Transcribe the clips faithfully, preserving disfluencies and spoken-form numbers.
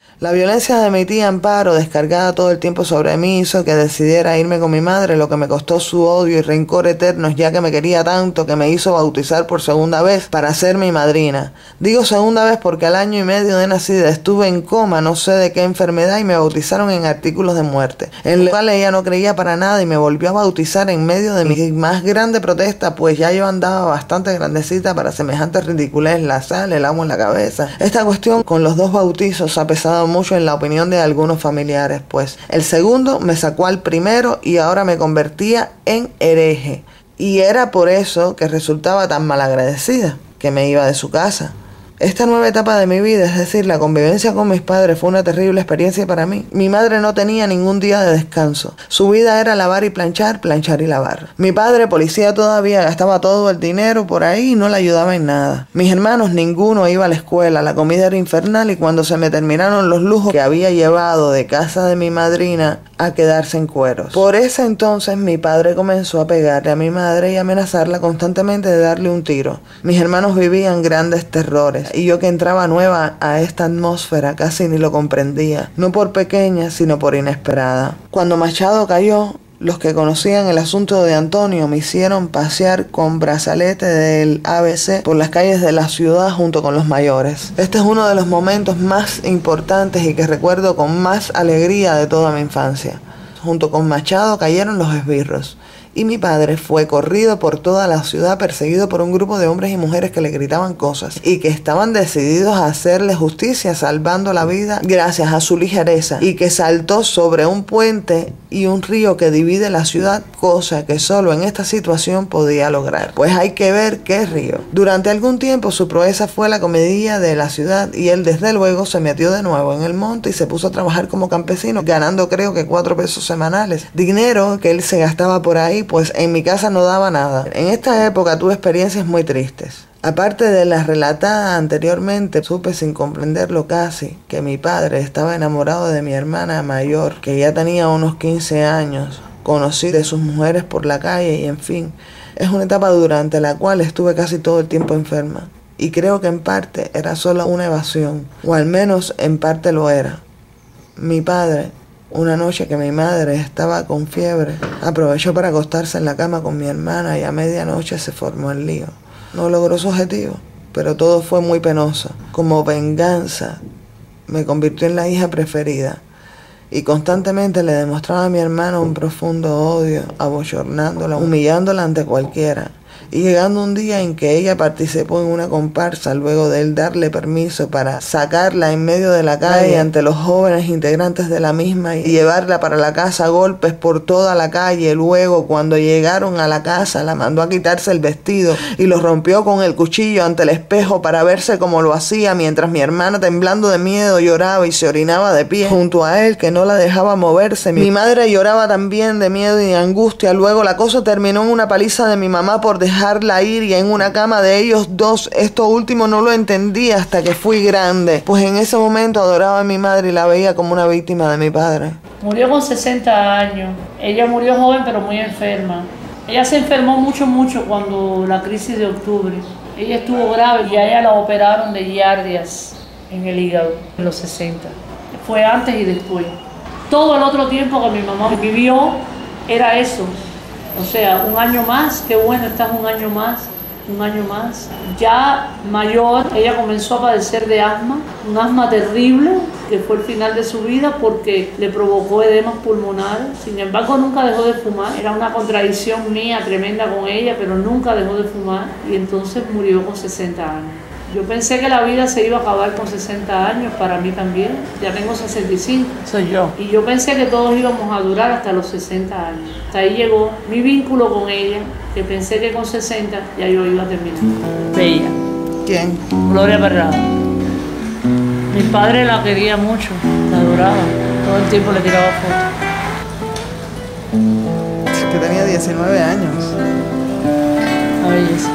La violencia de mi tía Amparo, descargada todo el tiempo sobre mí, hizo que decidiera irme con mi madre, lo que me costó su odio y rencor eternos, ya que me quería tanto que me hizo bautizar por segunda vez para ser mi madrina. Digo segunda vez porque al año y medio de nacida estuve en coma, no sé de qué enfermedad, y me bautizaron en artículos de muerte, en lo cual ella no creía para nada y me volvió a bautizar en medio de mi más grande protesta, pues ya yo andaba bastante grandecita para semejantes ridiculez, la sal, el agua en la cabeza. Esta cuestión con los dos bautizos ha pesado mucho en la opinión de algunos familiares, pues el segundo me sacó al primero y ahora me convertía en hereje. Y era por eso que resultaba tan malagradecida, que me iba de su casa. Esta nueva etapa de mi vida, es decir, la convivencia con mis padres, fue una terrible experiencia para mí. Mi madre no tenía ningún día de descanso. Su vida era lavar y planchar, planchar y lavar. Mi padre, policía todavía, gastaba todo el dinero por ahí y no le ayudaba en nada. Mis hermanos, ninguno iba a la escuela, la comida era infernal y cuando se me terminaron los lujos que había llevado de casa de mi madrina a quedarse en cueros. Por ese entonces mi padre comenzó a pegarle a mi madre y amenazarla constantemente de darle un tiro. Mis hermanos vivían grandes terrores. Y yo que entraba nueva a esta atmósfera casi ni lo comprendía, no por pequeña, sino por inesperada. Cuando Machado cayó, los que conocían el asunto de Antonio me hicieron pasear con brazalete del A B C por las calles de la ciudad junto con los mayores. Este es uno de los momentos más importantes y que recuerdo con más alegría de toda mi infancia. Junto con Machado cayeron los esbirros. Y mi padre fue corrido por toda la ciudad perseguido por un grupo de hombres y mujeres que le gritaban cosas y que estaban decididos a hacerle justicia salvando la vida gracias a su ligereza, y que saltó sobre un puente y un río que divide la ciudad, cosa que solo en esta situación podía lograr. Pues hay que ver qué río. Durante algún tiempo su proeza fue la comedia de la ciudad y él desde luego se metió de nuevo en el monte y se puso a trabajar como campesino, ganando creo que cuatro pesos semanales. Dinero que él se gastaba por ahí, pues en mi casa no daba nada. En esta época tuve experiencias muy tristes. Aparte de las relatadas anteriormente, supe sin comprenderlo casi que mi padre estaba enamorado de mi hermana mayor, que ya tenía unos quince años. Conocí de sus mujeres por la calle y en fin, es una etapa durante la cual estuve casi todo el tiempo enferma. Y creo que en parte era solo una evasión, o al menos en parte lo era. Mi padre, una noche que mi madre estaba con fiebre, aprovechó para acostarse en la cama con mi hermana y a medianoche se formó el lío. No logró su objetivo, pero todo fue muy penoso. Como venganza, me convirtió en la hija preferida y constantemente le demostraba a mi hermana un profundo odio, abochornándola, humillándola ante cualquiera. Y llegando un día en que ella participó en una comparsa, luego de él darle permiso para sacarla en medio de la calle ante los jóvenes integrantes de la misma y llevarla para la casa a golpes por toda la calle. Luego, cuando llegaron a la casa, la mandó a quitarse el vestido y lo rompió con el cuchillo ante el espejo para verse como lo hacía, mientras mi hermana, temblando de miedo, lloraba y se orinaba de pie junto a él, que no la dejaba moverse. Mi madre lloraba también de miedo y de angustia. Luego la cosa terminó en una paliza de mi mamá por dejar dejarla ir y en una cama de ellos dos. Esto último no lo entendí hasta que fui grande, pues en ese momento adoraba a mi madre y la veía como una víctima de mi padre. Murió con sesenta años. Ella murió joven pero muy enferma. Ella se enfermó mucho, mucho cuando la crisis de octubre. Ella estuvo grave y a ella la operaron de giardias en el hígado en los sesenta. Fue antes y después. Todo el otro tiempo que mi mamá vivió era eso. O sea, un año más, qué bueno, estás un año más, un año más. Ya mayor, ella comenzó a padecer de asma, un asma terrible, que fue el final de su vida porque le provocó edemas pulmonares. Sin embargo, nunca dejó de fumar. Era una contradicción mía tremenda con ella, pero nunca dejó de fumar y entonces murió con sesenta años. Yo pensé que la vida se iba a acabar con sesenta años, para mí también. Ya tengo sesenta y cinco. Soy yo. Y yo pensé que todos íbamos a durar hasta los sesenta años. Hasta ahí llegó mi vínculo con ella, que pensé que con sesenta ya yo iba a terminar. Bella. ¿Quién? Gloria Parrado. Mi padre la quería mucho, la adoraba. Todo el tiempo le tiraba fotos. Que tenía diecinueve años. Una belleza.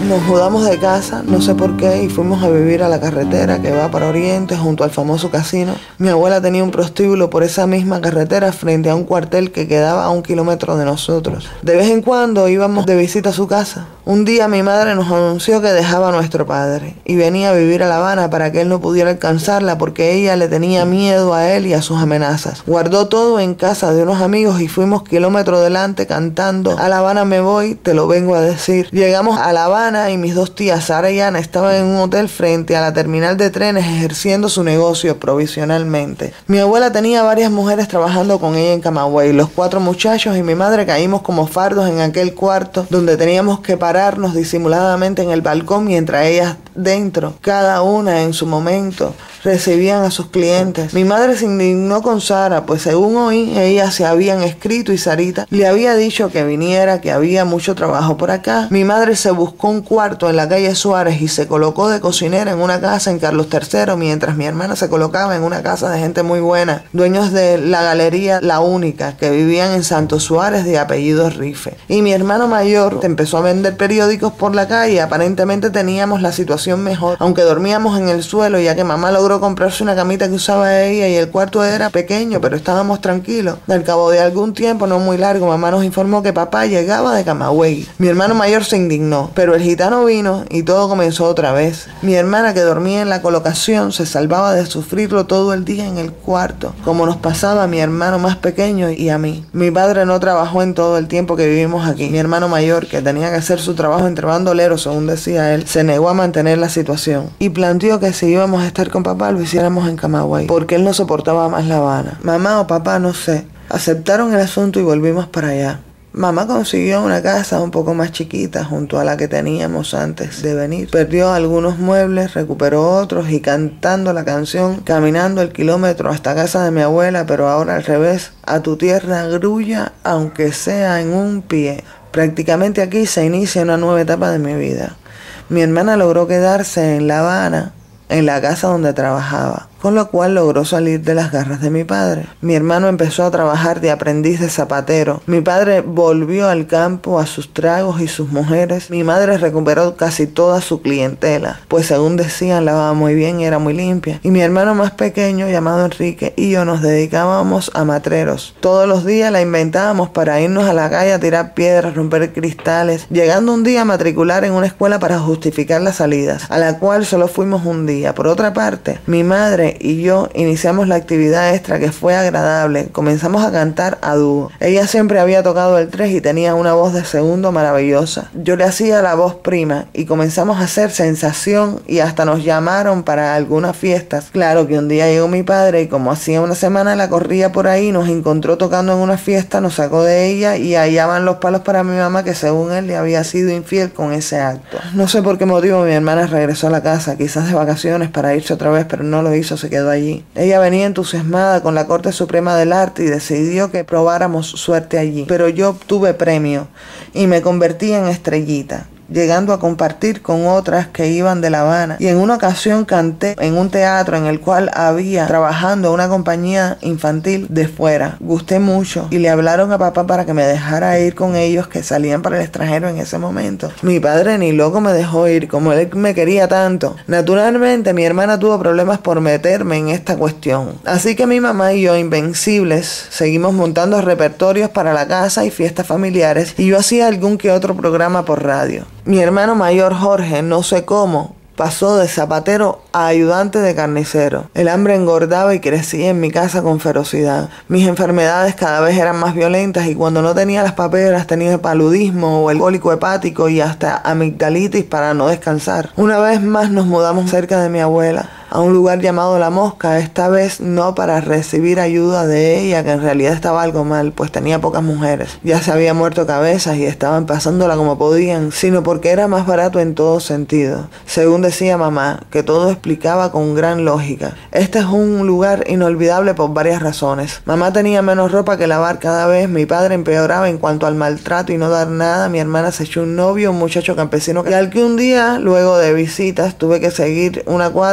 nos mudamos de casa, no sé por qué, y fuimos a vivir a la carretera que va para Oriente, junto al famoso casino. Mi abuela tenía un prostíbulo por esa misma carretera frente a un cuartel que quedaba a un kilómetro de nosotros. De vez en cuando íbamos de visita a su casa. Un día mi madre nos anunció que dejaba a nuestro padre y venía a vivir a La Habana para que él no pudiera alcanzarla porque ella le tenía miedo a él y a sus amenazas. Guardó todo en casa de unos amigos y fuimos kilómetros delante cantando "A La Habana me voy, te lo vengo a decir". Llegamos a La Habana y mis dos tías, Sara y Ana, estaban en un hotel frente a la terminal de trenes ejerciendo su negocio provisionalmente. Mi abuela tenía varias mujeres trabajando con ella en Camagüey. Los cuatro muchachos y mi madre caímos como fardos en aquel cuarto donde teníamos que pararnos disimuladamente en el balcón mientras ellas dentro, cada una en su momento, recibían a sus clientes. Mi madre se indignó con Sara, pues según oí, ellas se habían escrito y Sarita le había dicho que viniera, que había mucho trabajo por acá. Mi madre se buscó un cuarto en la calle Suárez y se colocó de cocinera en una casa en Carlos tercero, mientras mi hermana se colocaba en una casa de gente muy buena, dueños de la galería La Única, que vivían en Santo Suárez de apellido Rife. Y mi hermano mayor empezó a vender periódicos por la calle. Aparentemente teníamos la situación mejor, aunque dormíamos en el suelo, ya que mamá logró comprarse una camita que usaba ella y el cuarto era pequeño, pero estábamos tranquilos. Al cabo de algún tiempo, no muy largo, mamá nos informó que papá llegaba de Camagüey. Mi hermano mayor se indignó, pero el gitano vino y todo comenzó otra vez. Mi hermana, que dormía en la colocación, se salvaba de sufrirlo todo el día en el cuarto, como nos pasaba a mi hermano más pequeño y a mí. Mi padre no trabajó en todo el tiempo que vivimos aquí. Mi hermano mayor, que tenía que hacer su trabajo entre bandoleros, según decía él, se negó a mantener la situación y planteó que si íbamos a estar con papá lo hiciéramos en Camagüey, porque él no soportaba más La Habana. Mamá o papá, no sé, aceptaron el asunto y volvimos para allá. Mamá consiguió una casa un poco más chiquita junto a la que teníamos antes de venir. Perdió algunos muebles, recuperó otros y cantando la canción, caminando el kilómetro hasta casa de mi abuela, pero ahora al revés, a tu tierra grulla, aunque sea en un pie. Prácticamente aquí se inicia una nueva etapa de mi vida. Mi hermana logró quedarse en La Habana, en la casa donde trabajaba, con lo cual logró salir de las garras de mi padre. Mi hermano empezó a trabajar de aprendiz de zapatero. Mi padre volvió al campo a sus tragos y sus mujeres. Mi madre recuperó casi toda su clientela, pues según decían lavaba muy bien y era muy limpia. Y mi hermano más pequeño, llamado Enrique, y yo nos dedicábamos a matreros. Todos los días la inventábamos para irnos a la calle a tirar piedras, romper cristales, llegando un día a matricular en una escuela para justificar las salidas, a la cual solo fuimos un día. Por otra parte, mi madre y yo iniciamos la actividad extra que fue agradable. Comenzamos a cantar a dúo. Ella siempre había tocado el tres y tenía una voz de segundo maravillosa. Yo le hacía la voz prima y comenzamos a hacer sensación y hasta nos llamaron para algunas fiestas. Claro que un día llegó mi padre y como hacía una semana la corría por ahí, nos encontró tocando en una fiesta, nos sacó de ella y allá van los palos para mi mamá, que según él le había sido infiel con ese acto. No sé por qué motivo mi hermana regresó a la casa, quizás de vacaciones para irse otra vez, pero no lo hizo, se quedó allí. Ella venía entusiasmada con la Corte Suprema del Arte y decidió que probáramos suerte allí. Pero yo obtuve premio y me convertí en estrellita, llegando a compartir con otras que iban de La Habana. Y en una ocasión canté en un teatro en el cual había trabajando una compañía infantil de fuera. Gusté mucho y le hablaron a papá para que me dejara ir con ellos, que salían para el extranjero en ese momento. Mi padre ni loco me dejó ir, como él me quería tanto. Naturalmente mi hermana tuvo problemas por meterme en esta cuestión. Así que mi mamá y yo, invencibles, seguimos montando repertorios para la casa y fiestas familiares, y yo hacía algún que otro programa por radio. Mi hermano mayor Jorge, no sé cómo, pasó de zapatero a ayudante de carnicero. El hambre engordaba y crecía en mi casa con ferocidad. Mis enfermedades cada vez eran más violentas y cuando no tenía las paperas tenía el paludismo o el cólico hepático y hasta amigdalitis para no descansar. Una vez más nos mudamos cerca de mi abuela, a un lugar llamado La Mosca, esta vez no para recibir ayuda de ella, que en realidad estaba algo mal, pues tenía pocas mujeres. Ya se había muerto Cabezas y estaban pasándola como podían, sino porque era más barato en todo sentido. Según decía mamá, que todo explicaba con gran lógica. Este es un lugar inolvidable por varias razones. Mamá tenía menos ropa que lavar cada vez, mi padre empeoraba en cuanto al maltrato y no dar nada, mi hermana se echó un novio, un muchacho campesino, y al que un día, luego de visitas, tuve que seguir una cuadra para pedir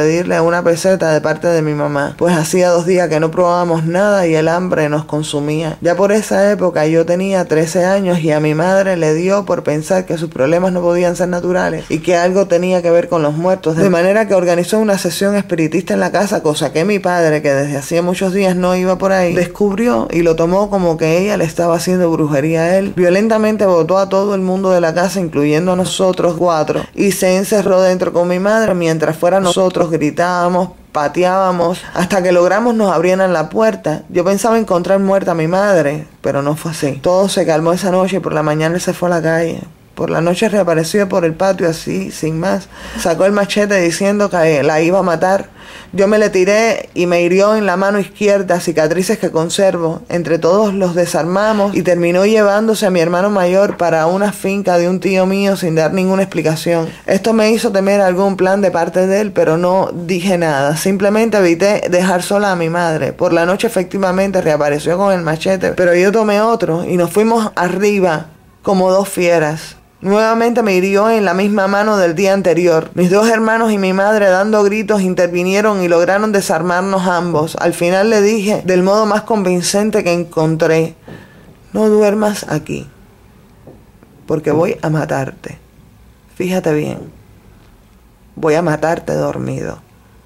pedirle una peseta de parte de mi mamá, pues hacía dos días que no probábamos nada y el hambre nos consumía. Ya por esa época yo tenía trece años y a mi madre le dio por pensar que sus problemas no podían ser naturales y que algo tenía que ver con los muertos, de manera que organizó una sesión espiritista en la casa, cosa que mi padre, que desde hacía muchos días no iba por ahí, descubrió y lo tomó como que ella le estaba haciendo brujería a él. Violentamente botó a todo el mundo de la casa, incluyendo a nosotros cuatro, y se encerró dentro con mi madre. Mientras fuera nosotros gritábamos, pateábamos, hasta que logramos nos abrieran la puerta. Yo pensaba encontrar muerta a mi madre, pero no fue así. Todo se calmó esa noche y por la mañana él se fue a la calle. Por la noche reapareció por el patio así, sin más. Sacó el machete diciendo que la iba a matar. Yo me le tiré y me hirió en la mano izquierda, cicatrices que conservo. Entre todos los desarmamos y terminó llevándose a mi hermano mayor para una finca de un tío mío sin dar ninguna explicación. Esto me hizo temer algún plan de parte de él, pero no dije nada. Simplemente evité dejar sola a mi madre. Por la noche efectivamente reapareció con el machete, pero yo tomé otro y nos fuimos arriba como dos fieras. Nuevamente me hirió en la misma mano del día anterior. Mis dos hermanos y mi madre, dando gritos, intervinieron y lograron desarmarnos ambos. Al final le dije, del modo más convincente que encontré: no duermas aquí, porque voy a matarte. Fíjate bien, voy a matarte dormido.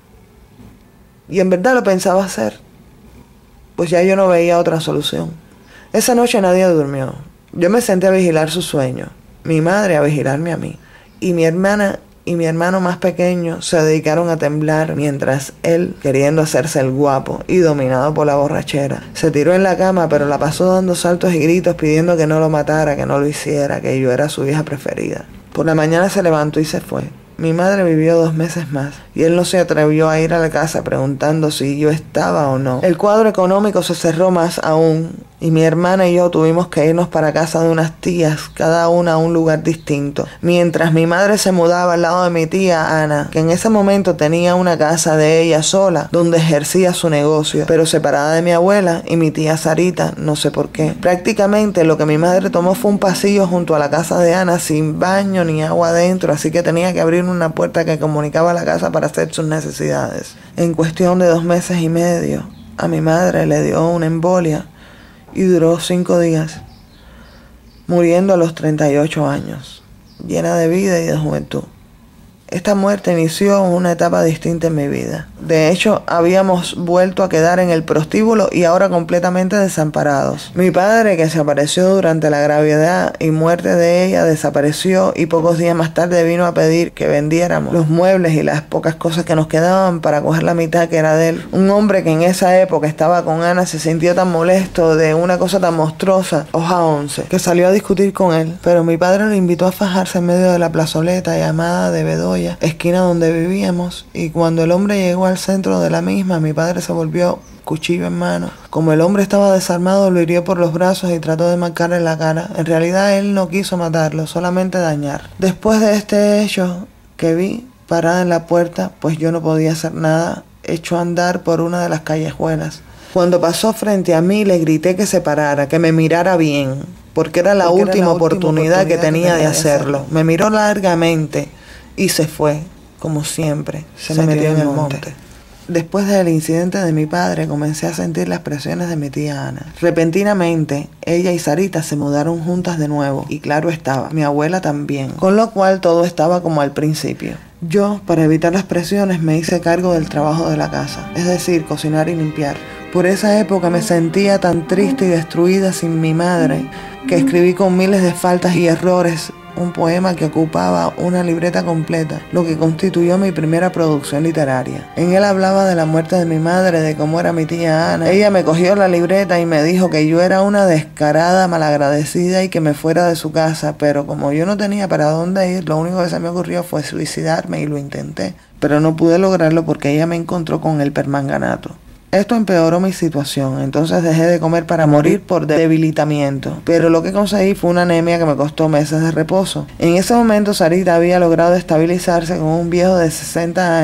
Y en verdad lo pensaba hacer, pues ya yo no veía otra solución. Esa noche nadie durmió. Yo me senté a vigilar su sueño, mi madre a vigilarme a mí, y mi hermana y mi hermano más pequeño se dedicaron a temblar mientras él, queriendo hacerse el guapo y dominado por la borrachera, se tiró en la cama, pero la pasó dando saltos y gritos pidiendo que no lo matara, que no lo hiciera, que yo era su hija preferida. Por la mañana se levantó y se fue. Mi madre vivió dos meses más y él no se atrevió a ir a la casa preguntando si yo estaba o no. El cuadro económico se cerró más aún y mi hermana y yo tuvimos que irnos para casa de unas tías, cada una a un lugar distinto, mientras mi madre se mudaba al lado de mi tía Ana, que en ese momento tenía una casa de ella sola, donde ejercía su negocio, pero separada de mi abuela y mi tía Sarita, no sé por qué. Prácticamente lo que mi madre tomó fue un pasillo junto a la casa de Ana, sin baño ni agua adentro, así que tenía que abrir una puerta que comunicaba la casa para hacer sus necesidades. En cuestión de dos meses y medio, a mi madre le dio una embolia y duró cinco días, muriendo a los treinta y ocho años, llena de vida y de juventud. Esta muerte inició una etapa distinta en mi vida. De hecho, habíamos vuelto a quedar en el prostíbulo y ahora completamente desamparados. Mi padre, que se apareció durante la gravedad y muerte de ella, desapareció y pocos días más tarde vino a pedir que vendiéramos los muebles y las pocas cosas que nos quedaban para coger la mitad que era de él. Un hombre que en esa época estaba con Ana se sintió tan molesto de una cosa tan monstruosa, hoja once, que salió a discutir con él. Pero mi padre lo invitó a fajarse en medio de la plazoleta llamada de Bedoya, esquina donde vivíamos, y cuando el hombre llegó al centro de la misma, mi padre se volvió cuchillo en mano. Como el hombre estaba desarmado, lo hirió por los brazos y trató de marcarle la cara. En realidad él no quiso matarlo, solamente dañar. Después de este hecho que vi parada en la puerta, pues yo no podía hacer nada, echó a andar por una de las callejuelas. Cuando pasó frente a mí le grité que se parara, que me mirara bien, porque era la, porque última, era la oportunidad, última oportunidad que tenía de hacerlo. Me miró largamente y se fue, como siempre, se, se metió en el monte. monte. Después del incidente de mi padre, comencé a sentir las presiones de mi tía Ana. Repentinamente, ella y Sarita se mudaron juntas de nuevo, y claro estaba, mi abuela también, con lo cual todo estaba como al principio. Yo, para evitar las presiones, me hice cargo del trabajo de la casa, es decir, cocinar y limpiar. Por esa época me sentía tan triste y destruida sin mi madre, que escribí con miles de faltas y errores un poema que ocupaba una libreta completa, lo que constituyó mi primera producción literaria. En él hablaba de la muerte de mi madre, de cómo era mi tía Ana. Ella me cogió la libreta y me dijo que yo era una descarada, malagradecida y que me fuera de su casa, pero como yo no tenía para dónde ir, lo único que se me ocurrió fue suicidarme y lo intenté, pero no pude lograrlo porque ella me encontró con el permanganato. Esto empeoró mi situación, entonces dejé de comer para morir por debilitamiento, pero lo que conseguí fue una anemia que me costó meses de reposo. En ese momento Sarita había logrado estabilizarse con un viejo de sesenta años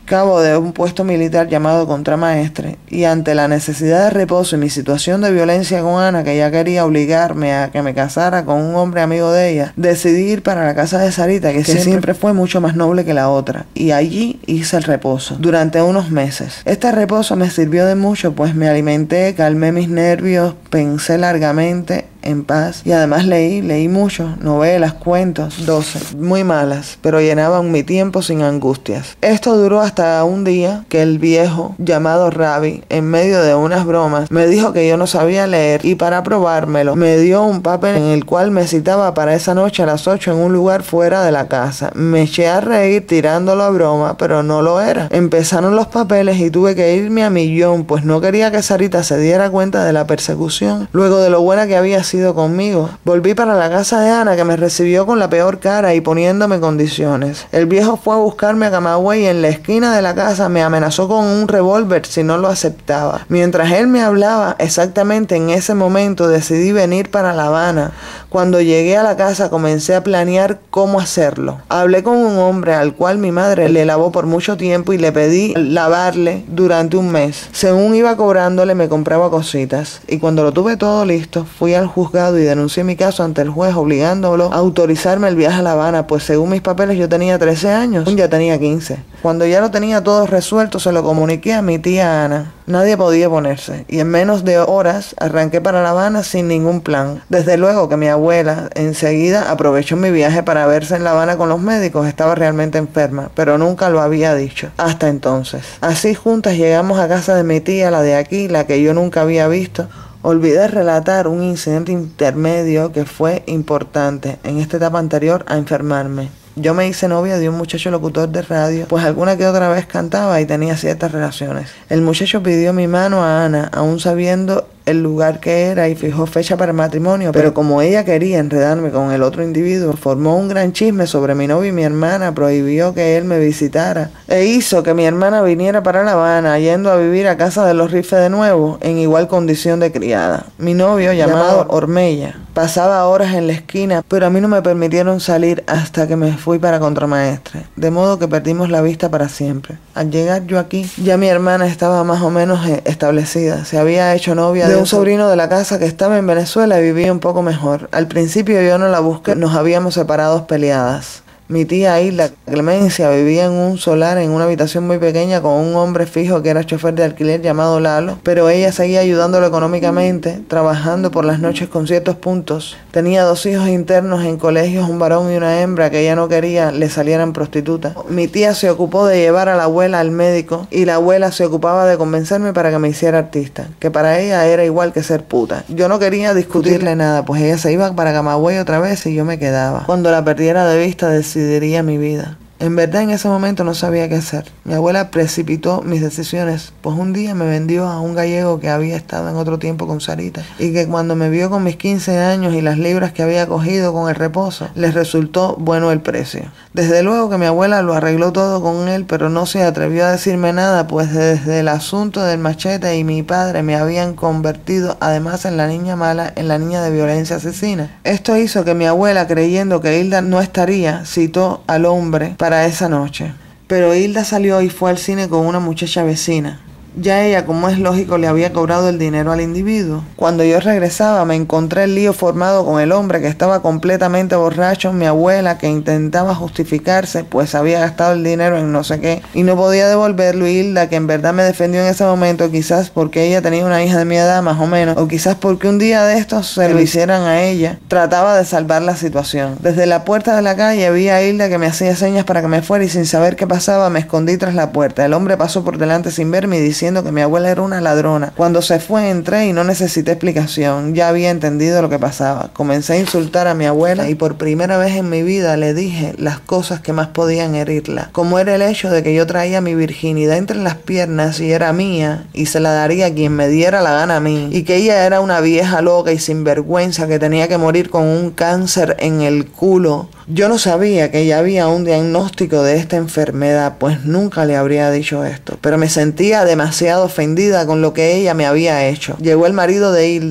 cabo de un puesto militar llamado contramaestre, y ante la necesidad de reposo y mi situación de violencia con Ana, que ya quería obligarme a que me casara con un hombre amigo de ella, decidí ir para la casa de Sarita, que, que siempre, siempre fue mucho más noble que la otra, y allí hice el reposo durante unos meses. Este reposo me sirvió de mucho, pues me alimenté, calmé mis nervios, pensé largamente, en paz, y además leí, leí mucho, novelas, cuentos, doce, muy malas, pero llenaban mi tiempo sin angustias. Esto duró hasta un día que el viejo, llamado Rabi, en medio de unas bromas, me dijo que yo no sabía leer, y para probármelo, me dio un papel en el cual me citaba para esa noche a las ocho en un lugar fuera de la casa. Me eché a reír tirándolo a broma, pero no lo era. Empezaron los papeles y tuve que irme a millón, pues no quería que Sarita se diera cuenta de la persecución, luego de lo buena que había sido conmigo. Volví para la casa de Ana, que me recibió con la peor cara y poniéndome condiciones. El viejo fue a buscarme a Camagüey y en la esquina de la casa me amenazó con un revólver si no lo aceptaba. Mientras él me hablaba, exactamente en ese momento decidí venir para La Habana. Cuando llegué a la casa comencé a planear cómo hacerlo. Hablé con un hombre al cual mi madre le lavó por mucho tiempo y le pedí lavarle durante un mes. Según iba cobrándole me compraba cositas, y cuando lo tuve todo listo fui al juzgado y denuncié mi caso ante el juez, obligándolo a autorizarme el viaje a La Habana, pues según mis papeles yo tenía trece años, ya tenía quince. Cuando ya lo tenía todo resuelto se lo comuniqué a mi tía Ana. Nadie podía ponerse, y en menos de horas arranqué para La Habana sin ningún plan. Desde luego que mi abuela enseguida aprovechó mi viaje para verse en La Habana con los médicos. Estaba realmente enferma, pero nunca lo había dicho hasta entonces. Así juntas llegamos a casa de mi tía, la de aquí, la que yo nunca había visto. Olvidé relatar un incidente intermedio que fue importante en esta etapa anterior a enfermarme. Yo me hice novia de un muchacho locutor de radio, pues alguna que otra vez cantaba y tenía ciertas relaciones. El muchacho pidió mi mano a Ana, aún sabiendo el lugar que era, y fijó fecha para el matrimonio, pero como ella quería enredarme con el otro individuo, formó un gran chisme sobre mi novio y mi hermana, prohibió que él me visitara e hizo que mi hermana viniera para La Habana, yendo a vivir a casa de los Rifes de nuevo, en igual condición de criada. Mi novio, llamado Ormella, pasaba horas en la esquina, pero a mí no me permitieron salir hasta que me fui para contramaestre, de modo que perdimos la vista para siempre. Al llegar yo aquí, ya mi hermana estaba más o menos establecida, se había hecho novia de un sobrino de la casa que estaba en Venezuela y vivía un poco mejor. Al principio yo no la busqué, nos habíamos separado peleadas. Mi tía Hilda Clemencia vivía en un solar en una habitación muy pequeña con un hombre fijo que era chofer de alquiler llamado Lalo, pero ella seguía ayudándolo económicamente, trabajando por las noches con ciertos puntos. Tenía dos hijos internos en colegios, un varón y una hembra que ella no quería le salieran prostitutas. Mi tía se ocupó de llevar a la abuela al médico y la abuela se ocupaba de convencerme para que me hiciera artista, que para ella era igual que ser puta. Yo no quería discutirle nada, pues ella se iba para Camagüey otra vez y yo me quedaba. Cuando la perdiera de vista decidí decidiría mi vida. En verdad en ese momento no sabía qué hacer. Mi abuela precipitó mis decisiones, pues un día me vendió a un gallego que había estado en otro tiempo con Sarita y que cuando me vio con mis quince años y las libras que había cogido con el reposo, les resultó bueno el precio. Desde luego que mi abuela lo arregló todo con él, pero no se atrevió a decirme nada, pues desde el asunto del machete y mi padre me habían convertido además en la niña mala, en la niña de violencia asesina. Esto hizo que mi abuela, creyendo que Hilda no estaría, citó al hombre para esa noche. Pero Hilda salió y fue al cine con una muchacha vecina. Ya ella, como es lógico, le había cobrado el dinero al individuo. Cuando yo regresaba me encontré el lío formado con el hombre que estaba completamente borracho, mi abuela que intentaba justificarse pues había gastado el dinero en no sé qué y no podía devolverlo, y Hilda que en verdad me defendió en ese momento, quizás porque ella tenía una hija de mi edad más o menos, o quizás porque un día de estos se lo hicieran a ella, trataba de salvar la situación. Desde la puerta de la calle vi a Hilda que me hacía señas para que me fuera y sin saber qué pasaba me escondí tras la puerta. El hombre pasó por delante sin verme y diciendo que mi abuela era una ladrona. Cuando se fue entré y no necesité explicación, ya había entendido lo que pasaba. Comencé a insultar a mi abuela y por primera vez en mi vida le dije las cosas que más podían herirla, como era el hecho de que yo traía mi virginidad entre las piernas y era mía y se la daría a quien me diera la gana a mí, y que ella era una vieja loca y sinvergüenza que tenía que morir con un cáncer en el culo. Yo no sabía que ella había un diagnóstico de esta enfermedad, pues nunca le habría dicho esto, pero me sentía demasiado ofendida con lo que ella me había hecho. Llegó el marido de Hilda,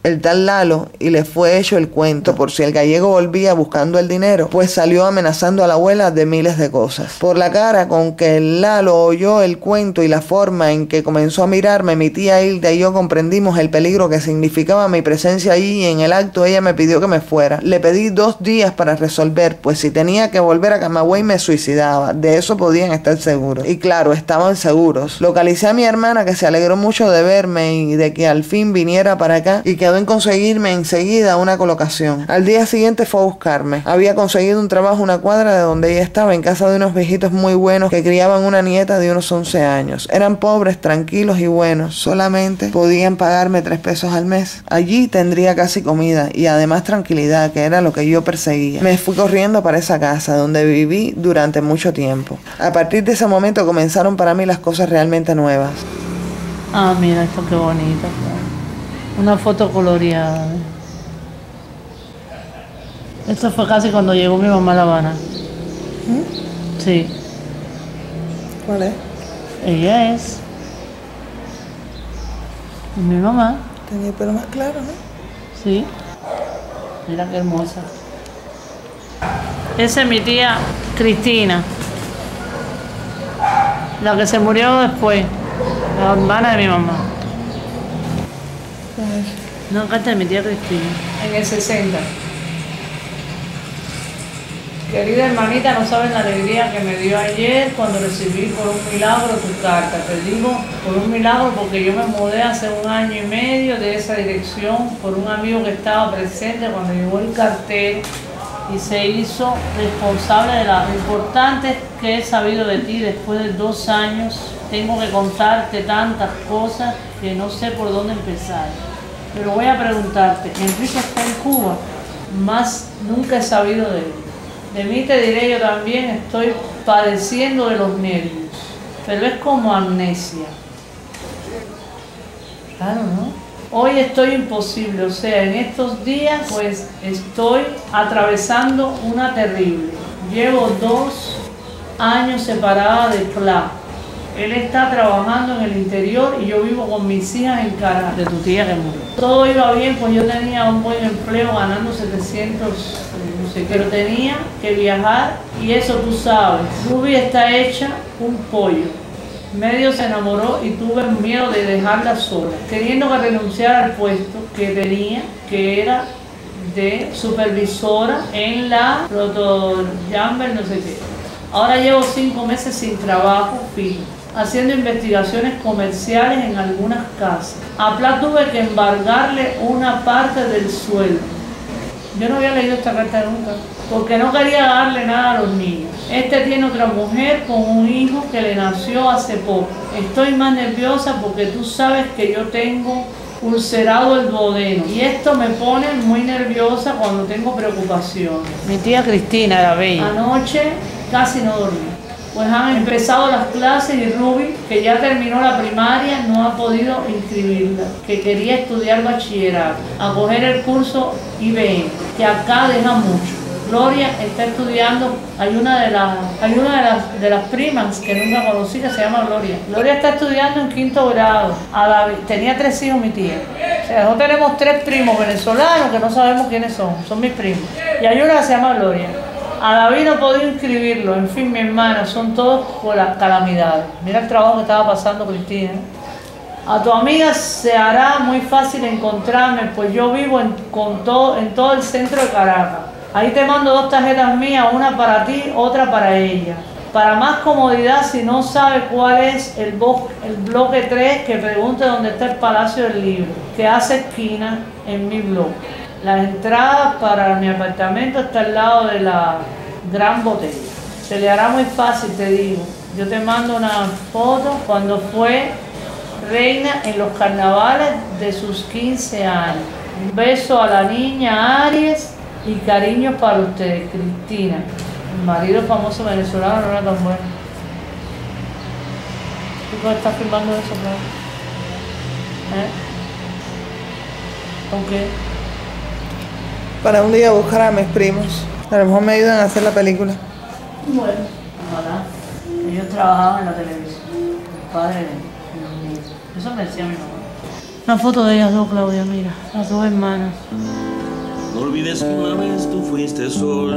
el tal Lalo, y le fue hecho el cuento por si el gallego volvía buscando el dinero, pues salió amenazando a la abuela de miles de cosas. Por la cara con que el Lalo oyó el cuento y la forma en que comenzó a mirarme, mi tía Hilda y yo comprendimos el peligro que significaba mi presencia allí, y en el acto ella me pidió que me fuera. Le pedí dos días para resolver, pues si tenía que volver a Camagüey me suicidaba, de eso podían estar seguros. Y claro, estaban seguros. Localicé a mi hermana, que se alegró mucho de verme y de que al fin viniera para acá, y quedó en conseguirme enseguida una colocación. Al día siguiente fue a buscarme. Había conseguido un trabajo una cuadra de donde ella estaba, en casa de unos viejitos muy buenos que criaban una nieta de unos once años. Eran pobres, tranquilos y buenos. Solamente podían pagarme tres pesos al mes. Allí tendría casi comida y además tranquilidad, que era lo que yo perseguía. Me fui corriendo para esa casa, donde viví durante mucho tiempo. A partir de ese momento comenzaron para mí las cosas realmente nuevas. Ah, mira esto qué bonito. Una foto coloreada. Esto fue casi cuando llegó mi mamá a La Habana. ¿Mm? Sí. ¿Cuál es? Ella es mi mamá. Tenía el pelo más claro, ¿no? Sí. Mira qué hermosa. Esa es mi tía Cristina, la que se murió después, la hermana de mi mamá. No, acá está mi tía Cristina. En el sesenta. Querida hermanita, no sabes la alegría que me dio ayer cuando recibí por un milagro tu carta. Te digo por un milagro porque yo me mudé hace un año y medio de esa dirección por un amigo que estaba presente cuando llegó el cartel y se hizo responsable de lo importante que he sabido de ti después de dos años. Tengo que contarte tantas cosas que no sé por dónde empezar. Pero voy a preguntarte, ¿Enrique está en Cuba? Más nunca he sabido de él. De mí te diré, yo también estoy padeciendo de los nervios, pero es como amnesia. Claro, ¿no? Hoy estoy imposible, o sea, en estos días pues estoy atravesando una terrible. Llevo dos años separada de Pla. Él está trabajando en el interior y yo vivo con mis hijas en Caracas. De tu tía que murió. Todo iba bien, pues yo tenía un buen empleo ganando setecientos, no sé, pero tenía que viajar y eso tú sabes. Ruby está hecha un pollo. Medio se enamoró y tuve miedo de dejarla sola, teniendo que renunciar al puesto que tenía, que era de supervisora en la Proto Jamber, no sé qué. Ahora llevo cinco meses sin trabajo fijo, haciendo investigaciones comerciales en algunas casas. A Pla tuve que embargarle una parte del sueldo. Yo no había leído esta carta nunca, porque no quería darle nada a los niños. Este tiene otra mujer con un hijo que le nació hace poco. Estoy más nerviosa porque tú sabes que yo tengo ulcerado el duodeno y esto me pone muy nerviosa cuando tengo preocupaciones. Mi tía Cristina era bella. Anoche casi no dormí. Pues han empezado las clases y Ruby, que ya terminó la primaria, no ha podido inscribirla, que quería estudiar bachillerato, a coger el curso I B M, que acá deja mucho. Gloria está estudiando, hay una de las, hay una de las, de las primas que nunca conocí que se llama Gloria. Gloria está estudiando en quinto grado. A David, tenía tres hijos mi tía. O sea, nosotros tenemos tres primos venezolanos que no sabemos quiénes son, son mis primos. Y hay una que se llama Gloria. A David no podía inscribirlo, en fin, mi hermana, son todos por las calamidades. Mira el trabajo que estaba pasando Cristina. A tu amiga se hará muy fácil encontrarme, pues yo vivo en, con todo, en todo el centro de Caracas. Ahí te mando dos tarjetas mías, una para ti, otra para ella. Para más comodidad, si no sabe cuál es el, el bloque tres, que pregunte dónde está el Palacio del Libro, que hace esquina en mi bloque. La entrada para mi apartamento está al lado de la Gran Botella. Se le hará muy fácil, te digo. Yo te mando una foto cuando fue reina en los carnavales de sus quince años. Un beso a la niña Aries y cariños para ustedes, Cristina. El marido famoso venezolano no era tan bueno. ¿Tú cómo estás filmando eso, claro? ¿Eh? ¿Con qué? Para un día buscar a mis primos. A lo mejor me ayudan a hacer la película. Bueno, ojalá. Ellos trabajaban en la televisión. El padre de los niños. Eso me decía mi mamá. Una foto de ellas dos, Claudia, mira, las dos hermanas. No olvides que una vez tú fuiste sol,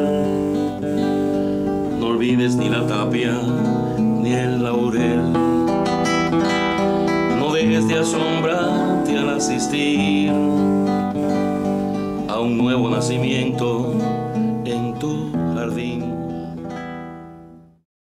no olvides ni la tapia ni el laurel. No dejes de asombrarte al asistir a un nuevo nacimiento en tu jardín.